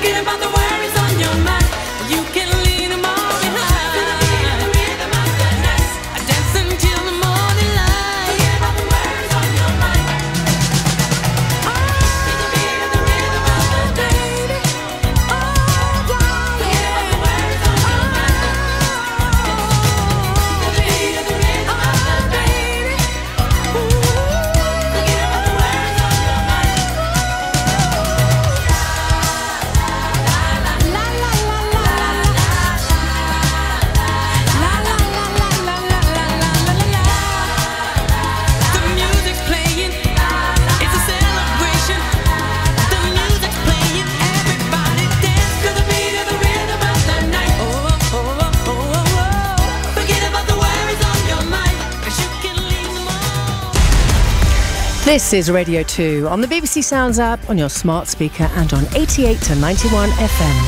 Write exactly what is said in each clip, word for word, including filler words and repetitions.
Forget about the worries on your mind. You can leave them all behind. To the beat of the rhythm of the night. Dance until the morning light. Forget about the worries on your mind. Oh, to the beat of the rhythm of the night. Oh, yeah. Forget about the worries on your mind. To the beat of the rhythm of the night. Forget about the worries on your mind. La la la la la la la la la la la la. The music's playing, it's a celebration. The music's playing, everybody dance to the beat of the rhythm of the night. Oh, oh, oh, oh, oh. Forget about the worries on your mind, 'cause you can leave them all. This is Radio two on the B B C Sounds app, on your smart speaker and on eighty-eight to ninety-one F M.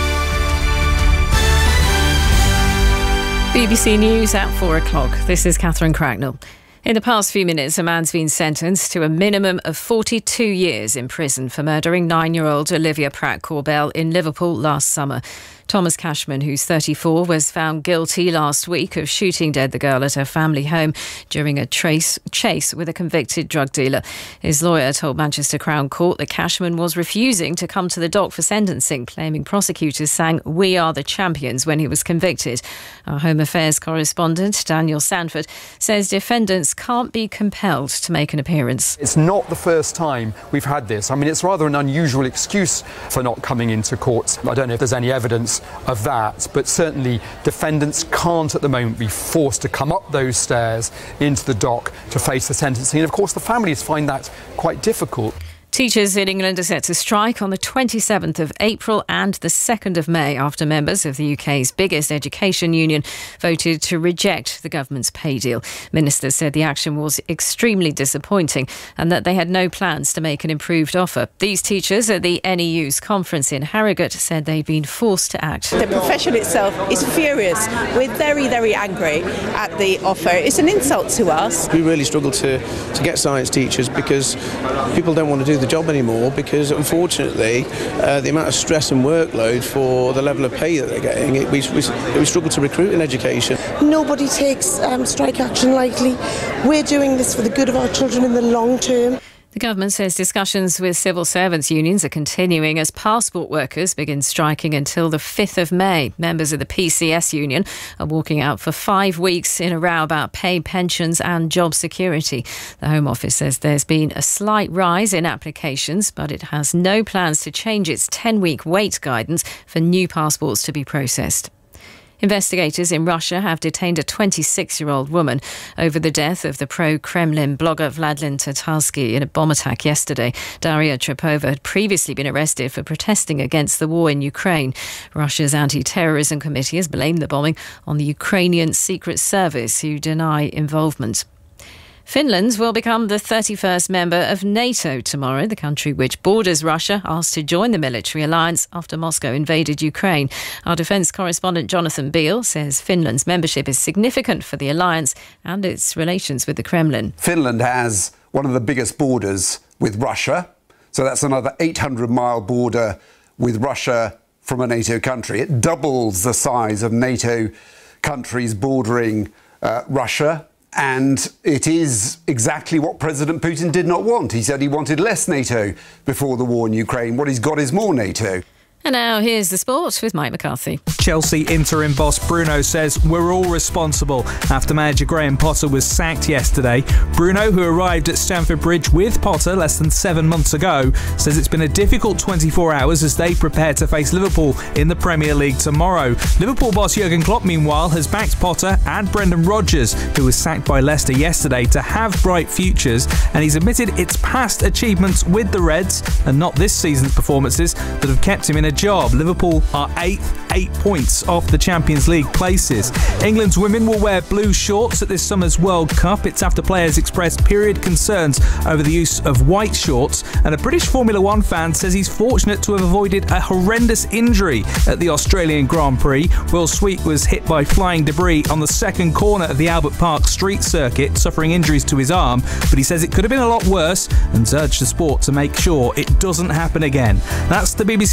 B B C News at four o'clock. This is Catherine Cracknell. In the past few minutes, a man's been sentenced to a minimum of forty-two years in prison for murdering nine-year-old Olivia Pratt-Corbell in Liverpool last summer. Thomas Cashman, who's thirty-four, was found guilty last week of shooting dead the girl at her family home during a trace, chase with a convicted drug dealer. His lawyer told Manchester Crown Court that Cashman was refusing to come to the dock for sentencing, claiming prosecutors sang "We Are the Champions" when he was convicted. Our Home Affairs correspondent, Daniel Sanford, says defendants can't be compelled to make an appearance. It's not the first time we've had this. I mean, it's rather an unusual excuse for not coming into court. I don't know if there's any evidence of that, but certainly defendants can't at the moment be forced to come up those stairs into the dock to face the sentencing. And of course, the families find that quite difficult. Teachers in England are set to strike on the twenty-seventh of April and the second of May after members of the U K's biggest education union voted to reject the government's pay deal. Ministers said the action was extremely disappointing and that they had no plans to make an improved offer. These teachers at the N E U's conference in Harrogate said they'd been forced to act. The profession itself is furious. We're very, very angry at the offer. It's an insult to us. We really struggle to, to get science teachers because people don't want to do the job anymore, because unfortunately uh, the amount of stress and workload for the level of pay that they're getting, it, we, we, we struggle to recruit in education. Nobody takes um, strike action lightly. We're doing this for the good of our children in the long term. The government says discussions with civil servants unions are continuing as passport workers begin striking until the fifth of May. Members of the P C S union are walking out for five weeks in a row about pay, pensions and job security. The Home Office says there's been a slight rise in applications, but it has no plans to change its ten-week wait guidance for new passports to be processed. Investigators in Russia have detained a twenty-six-year-old woman over the death of the pro-Kremlin blogger Vladimir Tatarsky in a bomb attack yesterday. Daria Trepova had previously been arrested for protesting against the war in Ukraine. Russia's anti-terrorism committee has blamed the bombing on the Ukrainian Secret Service, who deny involvement. Finland will become the thirty-first member of NATO tomorrow. The country, which borders Russia, asked to join the military alliance after Moscow invaded Ukraine. Our defence correspondent Jonathan Beale says Finland's membership is significant for the alliance and its relations with the Kremlin. Finland has one of the biggest borders with Russia, so that's another eight hundred mile border with Russia from a NATO country. It doubles the size of NATO countries bordering uh, Russia. And it is exactly what President Putin did not want. He said he wanted less NATO before the war in Ukraine. What he's got is more NATO. And now here's the sport with Mike McCarthy. Chelsea interim boss Bruno says we're all responsible after manager Graham Potter was sacked yesterday. Bruno, who arrived at Stamford Bridge with Potter less than seven months ago, says it's been a difficult twenty-four hours as they prepare to face Liverpool in the Premier League tomorrow. Liverpool boss Jurgen Klopp, meanwhile, has backed Potter and Brendan Rodgers, who was sacked by Leicester yesterday, to have bright futures, and he's admitted it's past achievements with the Reds and not this season's performances that have kept him in a job. Liverpool are eighth, eight points off the Champions League places. England's women will wear blue shorts at this summer's World Cup. It's after players expressed period concerns over the use of white shorts, and a British Formula One fan says he's fortunate to have avoided a horrendous injury at the Australian Grand Prix. Will Sweet was hit by flying debris on the second corner of the Albert Park street circuit, suffering injuries to his arm, but he says it could have been a lot worse and urged the sport to make sure it doesn't happen again. That's the B B C News and Sport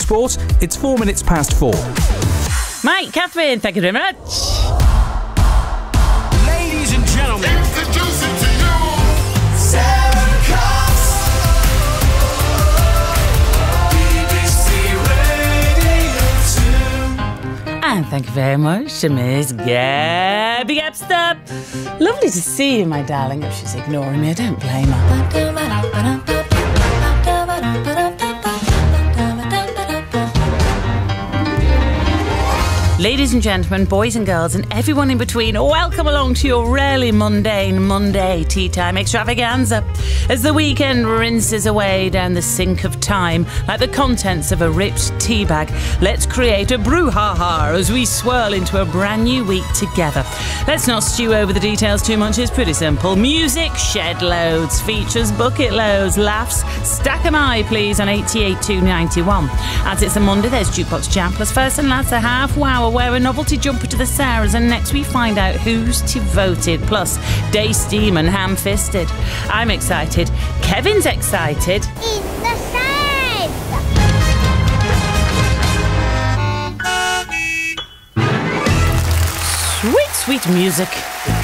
sport, it's four minutes past four. Mike, Catherine, thank you very much. Ladies and gentlemen, introducing to you Sarah Cox, B B C Radio two. And thank you very much to Miss Gabby Gapstop. Lovely to see you, my darling. If she's ignoring me, I don't blame her. Ladies and gentlemen, boys and girls, and everyone in between, welcome along to your rarely mundane Monday tea time extravaganza. As the weekend rinses away down the sink of time like the contents of a ripped tea bag, let's create a brouhaha as we swirl into a brand new week together. Let's not stew over the details too much. It's pretty simple. Music, shed loads, features, bucket loads, laughs. Stack 'em high, please, on eighty-eight two ninety-one. As it's a Monday, there's Jukebox Jam plus first and last a half hour. Wear a novelty jumper to the Sarahs, and next we find out who's voted. Plus, Day Steam and Ham Fisted. I'm excited. Kevin's excited. It's the same. Sweet, sweet music.